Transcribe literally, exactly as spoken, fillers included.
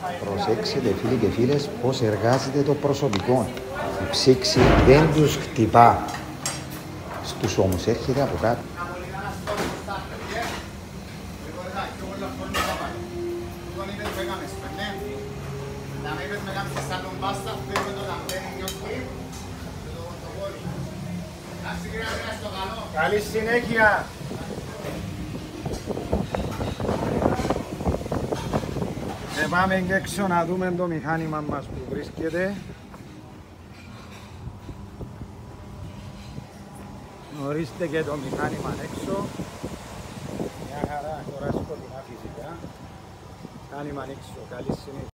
Προσέξτε φίλοι και φίλες πώς εργάζεται το προσωπικό. Η ψήξη δεν τους χτυπά στους ώμους, έρχεται από κάτω. Καλή συνέχεια! Ε, πάμε και έξω να δούμε το μηχάνημα μας που βρίσκεται. Ορίστε και το μηχάνημα έξω. Μια χαρά, τώρα σκοτεινά φυσικά. Μηχάνημα έξω, καλή συνέχεια.